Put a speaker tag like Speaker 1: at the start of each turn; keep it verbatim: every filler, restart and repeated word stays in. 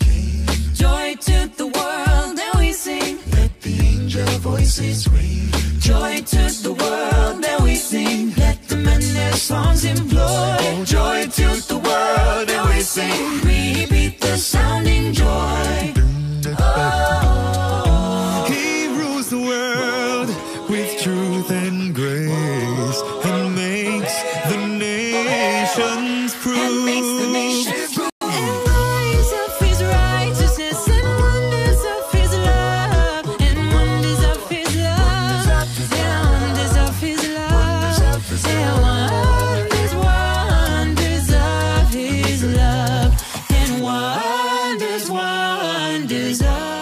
Speaker 1: King. Joy to the world, and we sing. Let the angel voices ring. Joy to the world, and we sing. Let the men their songs employ. Joy to the world, and we sing. Repeat the sounding joy. Oh.
Speaker 2: He rules the world with truth and grace, and makes the nations prove.
Speaker 1: And makes the nations prove. And wonders of his righteousness, and wonders of his love, and wonders of his love, and wonders of his love, and wonders, wonders of his love, and wonders, wonders of